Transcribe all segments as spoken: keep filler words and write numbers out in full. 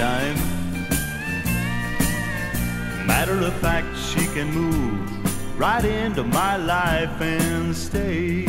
anytime. Matter of fact, she can move right into my life and stay.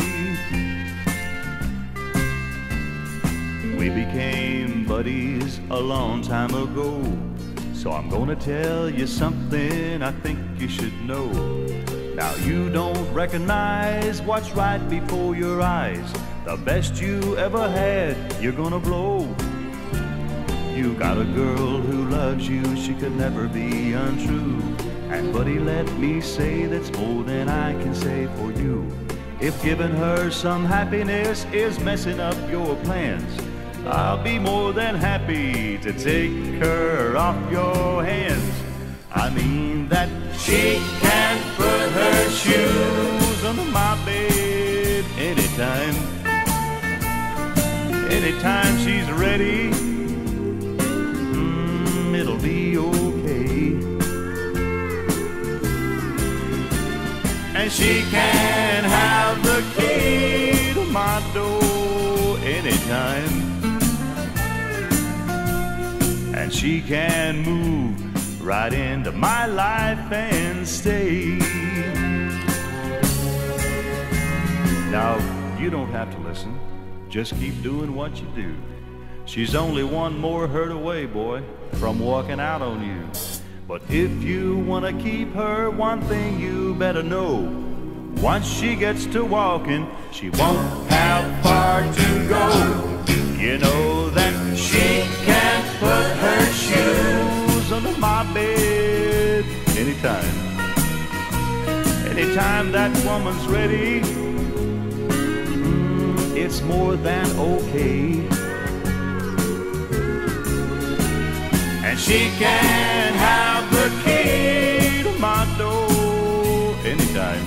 We became buddies a long time ago, so I'm gonna tell you something I think you should know. Now you don't recognize what's right before your eyes. The best you ever had, you're gonna blow. You got a girl who loves you, she could never be untrue. And buddy, let me say that's more than I can say for you. If giving her some happiness is messing up your plans, I'll be more than happy to take her off your hands. I mean that she can put her shoes under my bed anytime. Anytime she's ready, mm, it'll be okay. And she can have the key to my door anytime. And she can move right into my life and stay. Now, you don't have to listen. Just keep doing what you do. She's only one more hurt away, boy, from walking out on you. But if you want to keep her, one thing you better know. Once she gets to walking, she won't have far to go. You know that she can put her shoes under my bed anytime. Anytime that woman's ready, mm, it's more than okay. And she can have the key to my door anytime.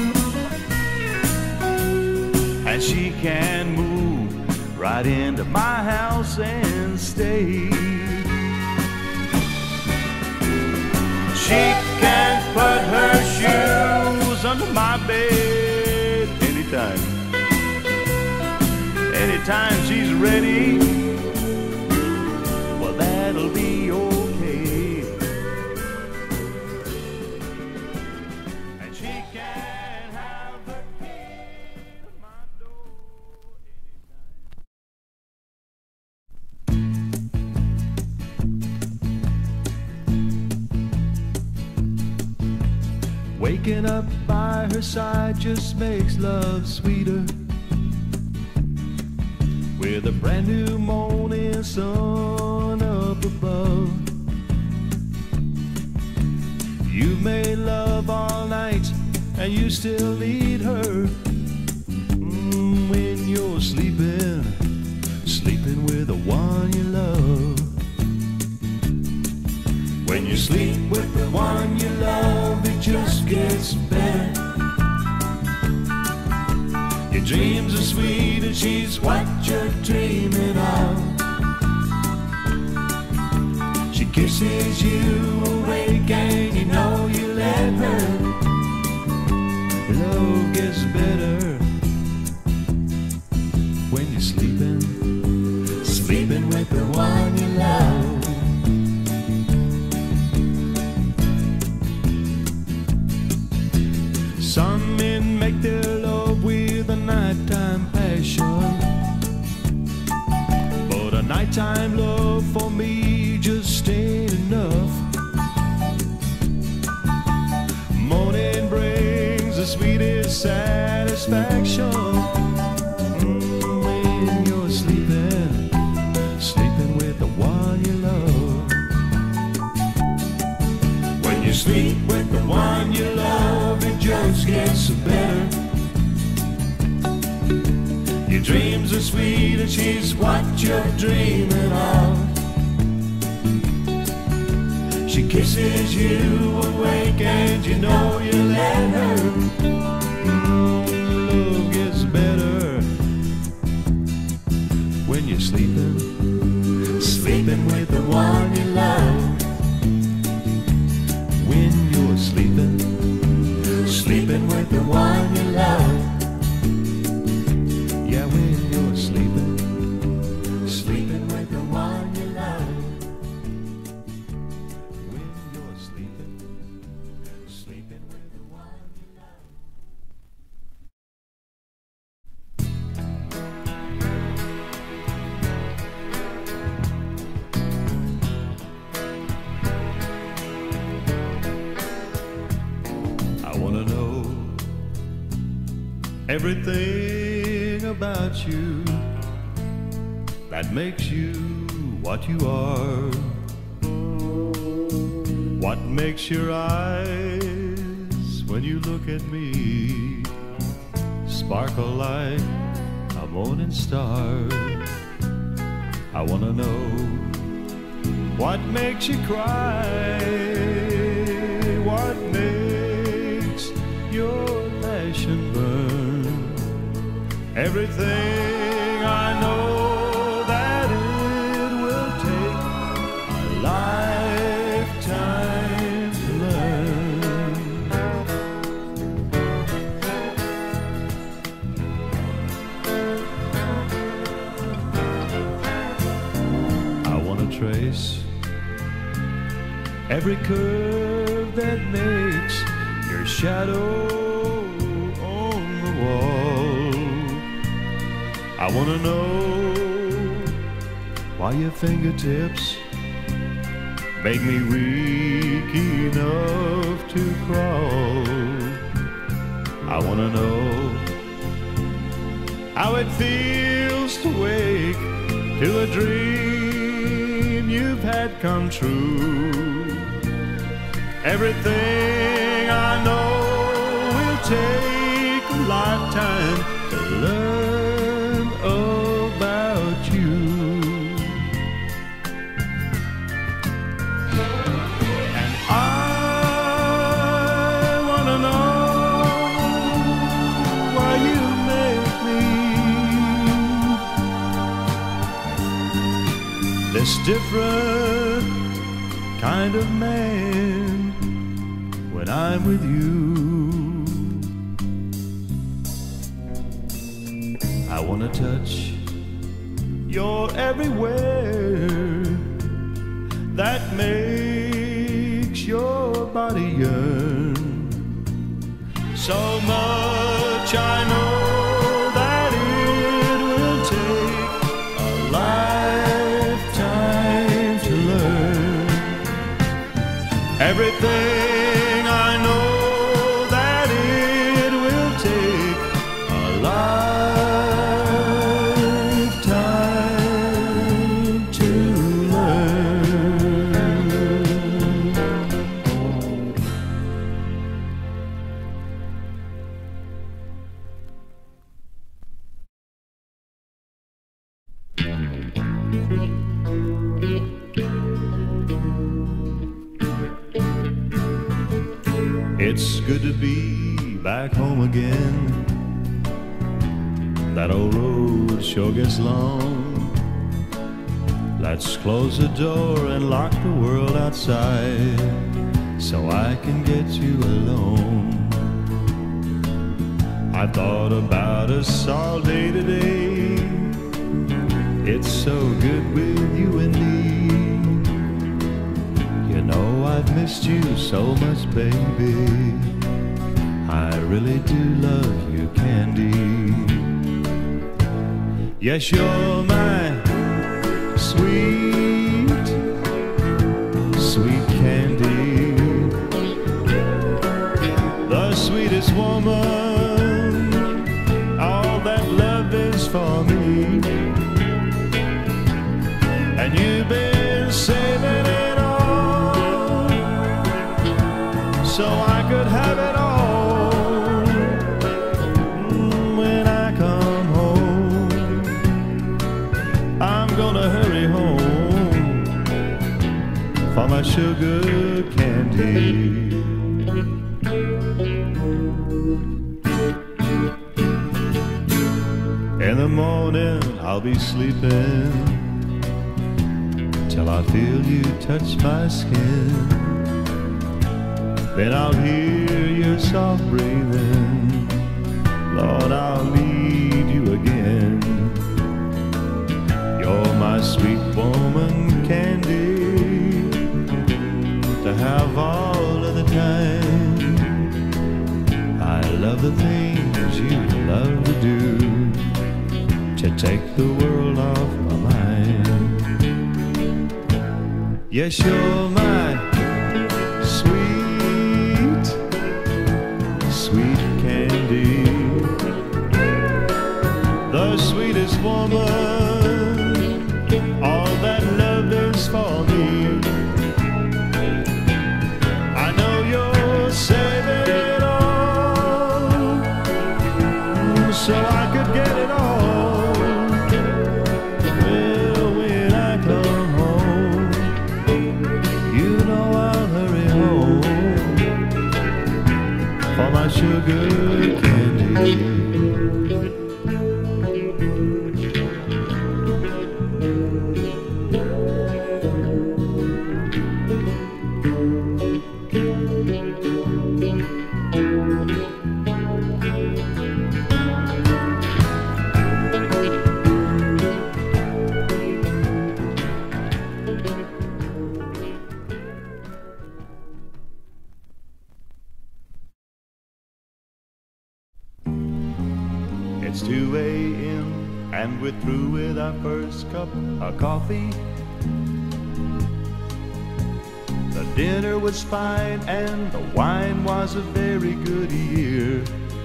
And she can move right into my house and stay. She can put her shoes under my bed anytime. Anytime she's ready, well, that'll be okay. And she can have the key to my door anytime. Waking up by her side just makes love sweeter. With a brand new morning sun up above. You made love all night and you still need her. Mm, when you're sleeping, sleeping with the one you love. When you sleep with the one you love, it just gets better. Your dreams are sweet and she's what you're dreaming of. She kisses you awake and you know you let her. Love gets better when you're sleeping, sleeping with the one you love. Some men make their love with a nighttime passion, but a nighttime love for me just ain't enough. Morning brings the sweetest satisfaction. Mm, when you're sleeping, sleeping with the one you love. When you sleep with the one you love, it just gets better. Your dreams are sweet and she's what you're dreaming of. She kisses you awake and you know you let her. Mm, love gets better when you're sleeping, sleeping with the one you love. When you're sleeping, sleeping with the one you love. Yeah, when you're sleeping, sleeping with the one you love. Everything about you that makes you what you are. What makes your eyes when you look at me sparkle like a morning star? I wanna know what makes you cry, what makes your passion burn. Everything I know that it will take a lifetime to learn. I want to trace every curve that makes your shadow on the wall. I want to know why your fingertips make me weak enough to crawl. I want to know how it feels to wake to a dream you've had come true. Everything I know will take a lifetime to learn about you. And I want to know why you make me this different kind of man when I'm with you. I want to touch your everywhere that makes your body yearn. So much I know that it will take a lifetime to learn. Everything I know that it will take a lifetime to It's good to be back home again. That old road sure gets long. Let's close the door and lock the world outside so I can get you alone. I thought about us all day today. It's so good with you and me. You know I've missed you so much, baby. I really do love you, Candy. Yes, you're my sweet, sweet Candy. The sweetest woman, all that love is for me. And you've been saving it all so I could have it all when I come home. I'm gonna hurry home for my sugar candy. In the morning I'll be sleeping till I feel you touch my skin. Then I'll hear your soft breathing. Lord, I'll need you again. You're my sweet woman, Candy, to have all of the time. I love the things you love to do, to take the world off my mind. Yes, you're my sweet, sweet Candy. woman, all that love does for me. I know you'll save it all, so I could get it all. Well, when I come home, you know I'll hurry home for my sugar candy. It's two a m and we're through with our first cup of coffee. The dinner was fine and the wine was a very good year.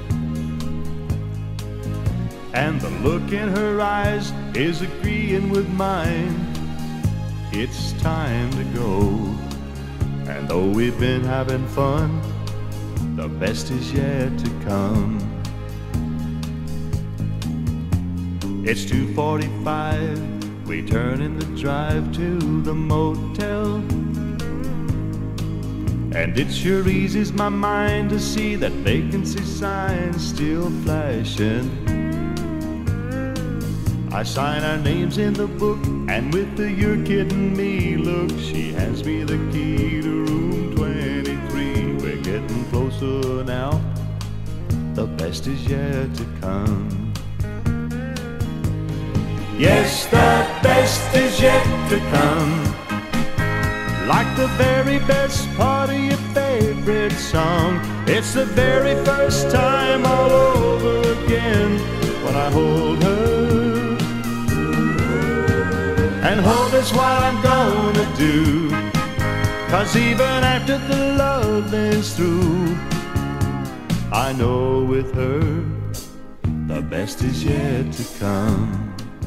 And the look in her eyes is agreeing with mine. It's time to go. And though we've been having fun, the best is yet to come. It's two forty-five, we turn in the drive to the motel. And it sure eases my mind to see that vacancy sign still flashing. I sign our names in the book, and with the "you're kidding me" look, she hands me the key to room twenty-three. We're getting closer now, the best is yet to come. Yes, the best is yet to come. Like the very best part of your favorite song. It's the very first time all over again when I hold her. And hold is what I'm gonna do, 'cause even after the love is through, I know with her the best is yet to come.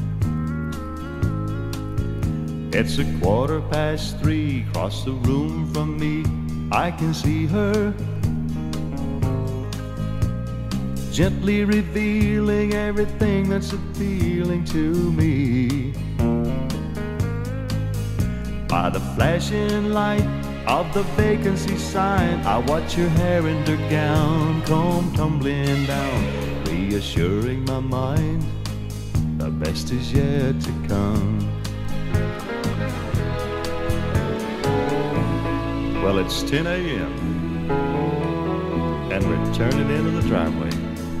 It's a quarter past three, across the room from me I can see her, gently revealing everything that's appealing to me. By the flashing light of the vacancy sign, I watch her hair and her gown come tumbling down, reassuring my mind the best is yet to come. Well, it's ten a m and we're turning into the driveway,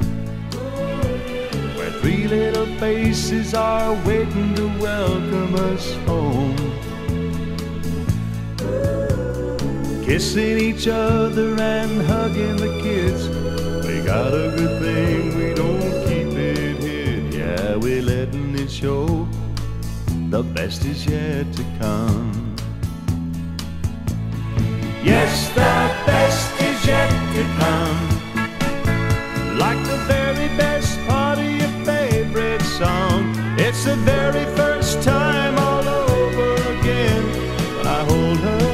where three little faces are waiting to welcome us home. Kissing each other and hugging the kids. We got a good thing, we don't keep it hid. Yeah, we're letting it show, the best is yet to come. Yes, the best is yet to come. Like the very best part of your favorite song. It's the very first time all over again when I hold her.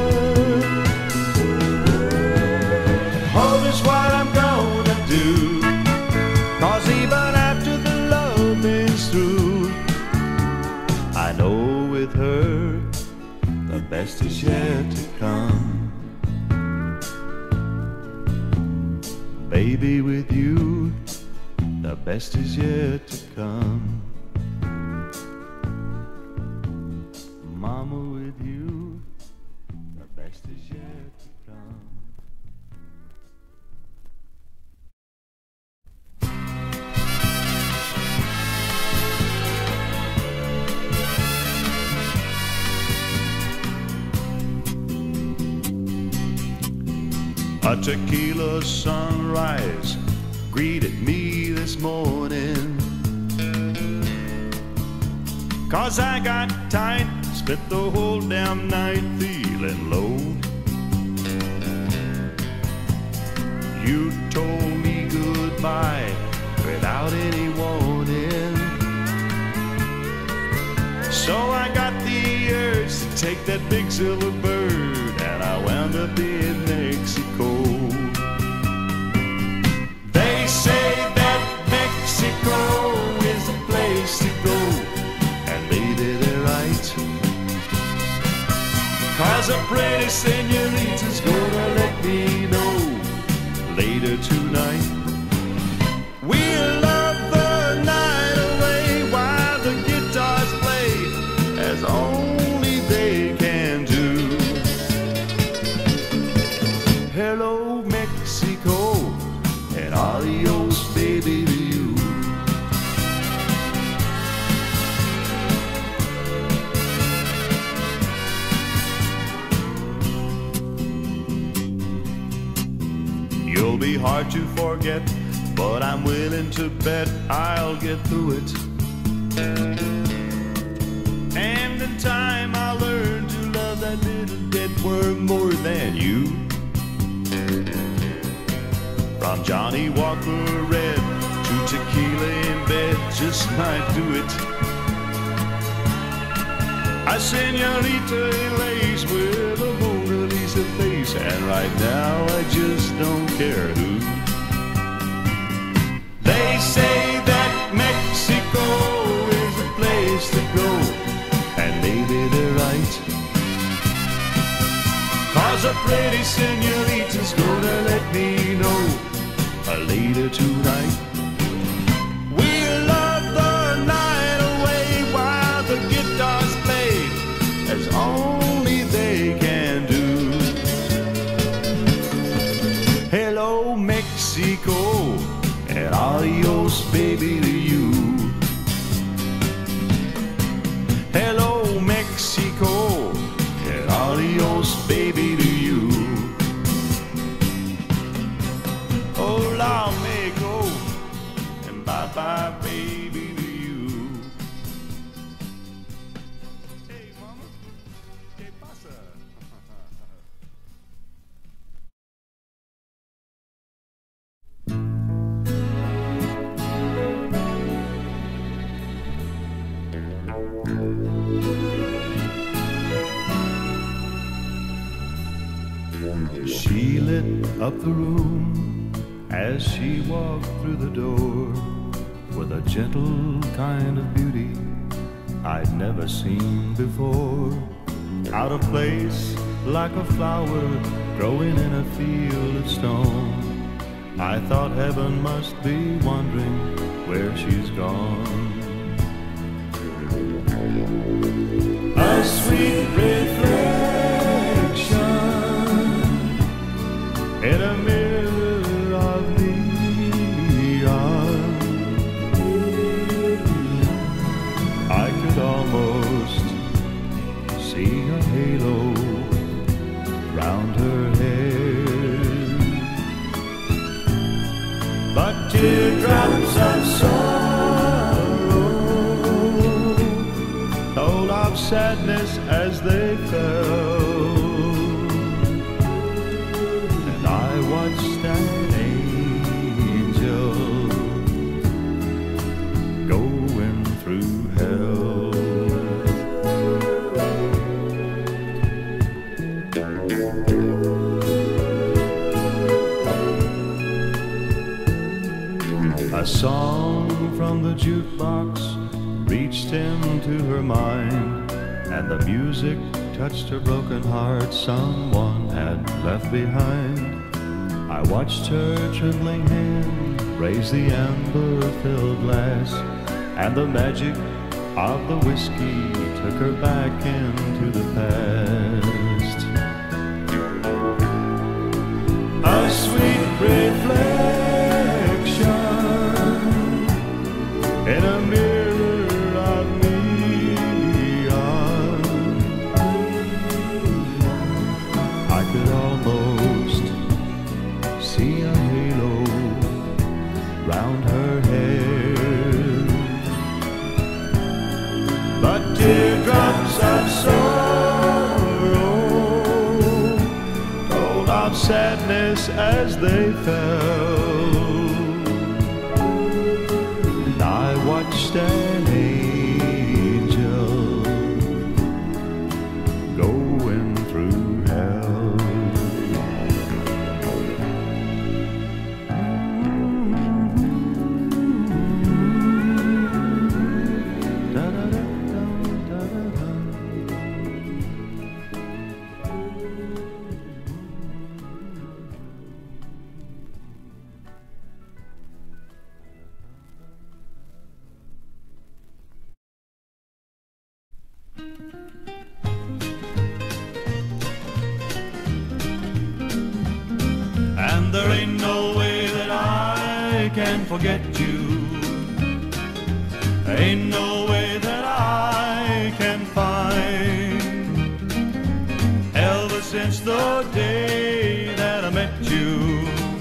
Hold is what I'm gonna do, 'cause even after the love is through, I know with her the best is yet to come. Baby, with you, the best is yet to come. Mama, with you, the best is yet to come. A tequila sunrise greeted me this morning, 'cause I got tight, spent the whole damn night feeling low. You told me goodbye without any warning, that big silver bird, and I wound up in Mexico. They say that Mexico is the place to go, and maybe they're right, 'cause a pretty senorita's gonna let me know later tonight. We'll love the night away while the guitars play as only they can do. Hello, Mexico, and adios, baby, to you. You'll be hard to forget, but I'm willing to bet I'll get through it. And in time I'll learn to love that little dead worm more than you. From Johnny Walker Red to tequila in bed just might do it. A senorita in lace with a Mona Lisa face, and right now I just don't care who. They say that Mexico is the place to go, and maybe they're right, 'cause a pretty senorita's gonna let me know later tonight. We'll love the night away while the guitars play as only they can do. Hello, Mexico, and adios, baby, to you. Hello, Mexico, and adios, baby, to you. Hola, Mexico, and bye-bye, baby, to you. Hey, mama, ¿qué pasa? She lit up the room as she walked through the door with a gentle kind of beauty I'd never seen before. Out of place, like a flower growing in a field of stone. I thought heaven must be wondering where she's gone. A sweet reflection in a mirror of neon. I could almost see a halo round her head, but teardrops of sorrow told of sadness as they fell. Watched an angel going through hell. A song from the jukebox reached into her mind, and the music touched her broken heart someone had left behind. I watched her trembling hand raise the amber-filled glass, and the magic of the whiskey took her back into the past. A sweet reflection in a mirror of neon. I could almost see a halo round her head, but teardrops of sorrow told of sadness as they fell. And I watched an angel go I can forget you. Ain't no way that I can find. Ever since the day that I met you,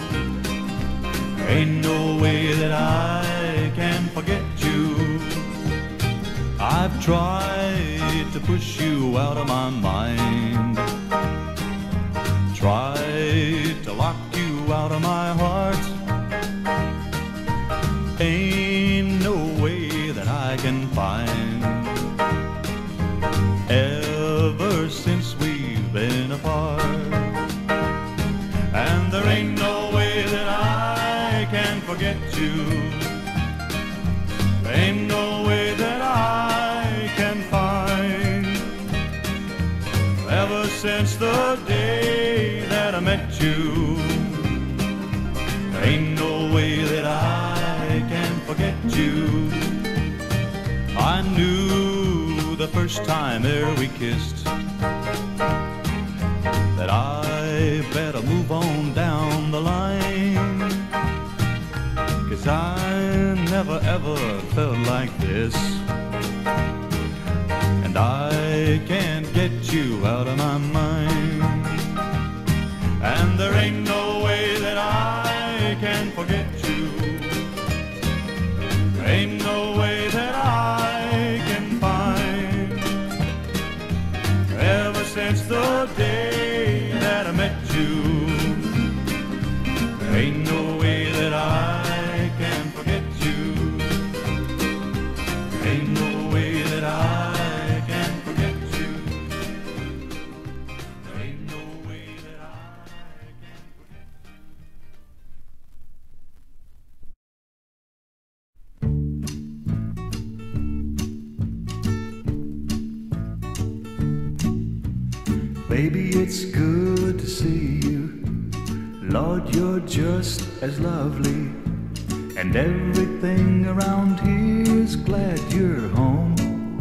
ain't no way that I can forget you. I've tried to push you out of my mind, tried to lock you out of my heart. Ain't no way that I can find. Ever since we've been apart, and there ain't no way that I can forget you. Ain't no way that I can find. Ever since the day that I met you, ain't no way that I can forget you. I knew the first time ere we kissed that I better move on down the line, 'cause I never ever felt like this, and I can't get you out of my mind. And there ain't no way that I can forget you. Ain't no way that I can find. Ever since the day that I met you, ain't no way that I can forget you. Ain't no way that I can forget you. Ain't no way that I can forget you. Baby, it's good to see you. Lord, you're just as lovely, and everything around here's glad you're home.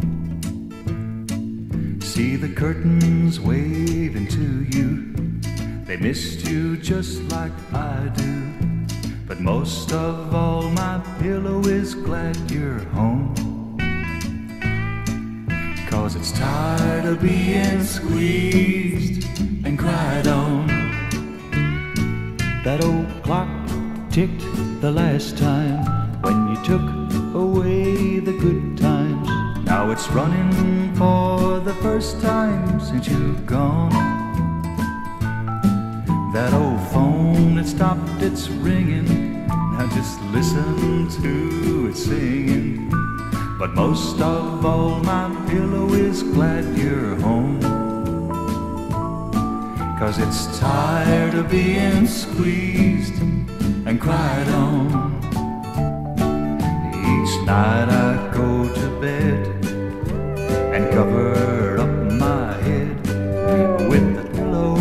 See the curtains waving to you. They missed you just like I do, but most of all my pillow is glad you're home. 'Cause it's tired of being squeezed and cried on. That old clock ticked the last time when you took away the good times. Now it's running for the first time since you've gone. That old phone, it stopped its ringing. Now just listen to it singing. But most of all my pillow is glad you're home. 'Cause it's tired of being squeezed and cried on. Each night I go to bed and cover up my head with the pillow.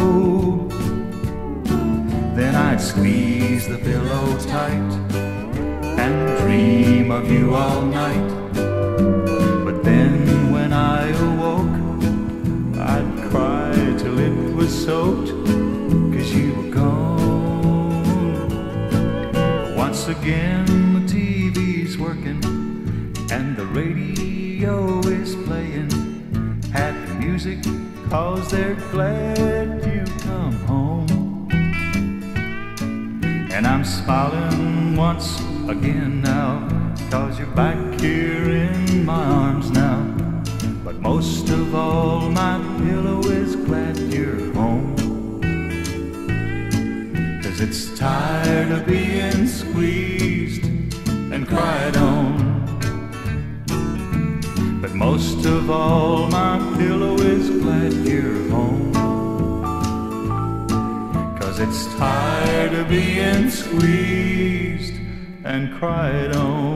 Then I'd squeeze the pillow tight and dream of you all night. But then when I awoke, I'd cry till it was soaked, 'cause you were gone. Once again the T V's working and the radio is playing happy music, 'cause they're glad you come home. And I'm smiling once again now, 'cause you're back here in my arms now. But most of all my pillow is glad you're home. 'Cause it's tired of being squeezed and cried on. But most of all my pillow is glad you're home. 'Cause it's tired of being squeezed and cried on.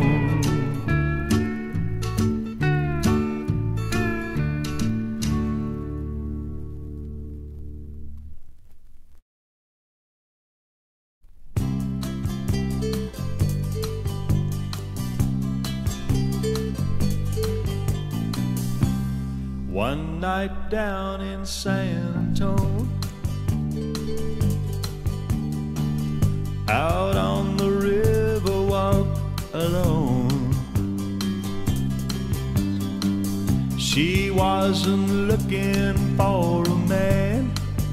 One night down in San Antonio, out on the river wasn't looking for a man.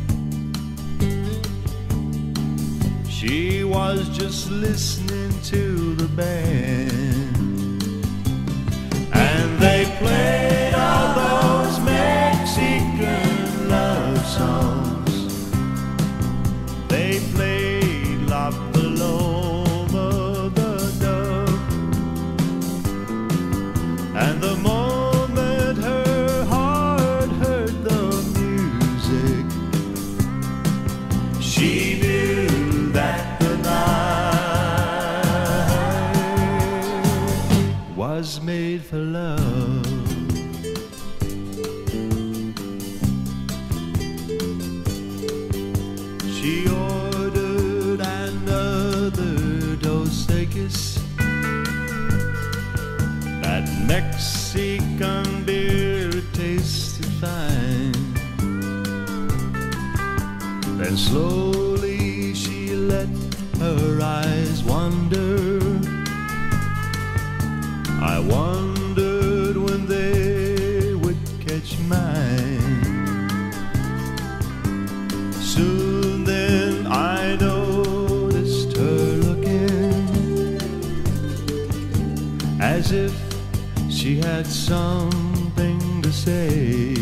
She was just listening to the band. And they played all those Mexican love songs. They played La Paloma, the dove. And the moment her heart heard the music, she knew that the night was made for love. She ordered another Dos Equis, that Mexican beer tasted fine. Then slowly she let her eyes wander. I wondered when they would catch mine. Soon then I noticed her looking as if she had something to say.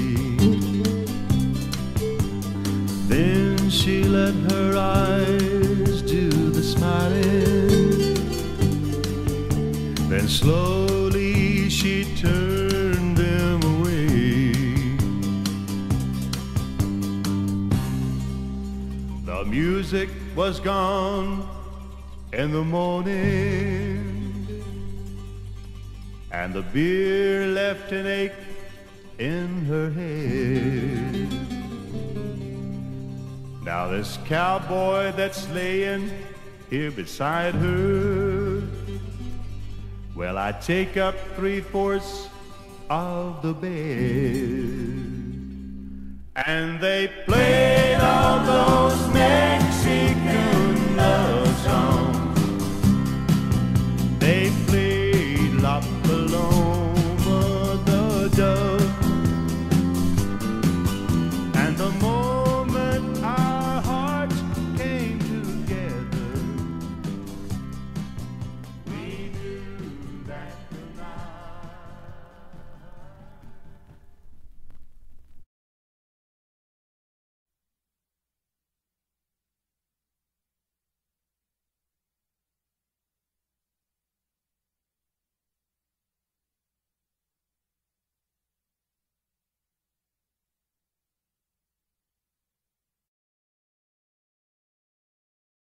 Then she let her eyes do the smiling. Then slowly she turned them away. The music was gone in the morning, and the beer left an ache in her head. Now this cowboy that's laying here beside her, well, I take up three-fourths of the bed. And they played all those men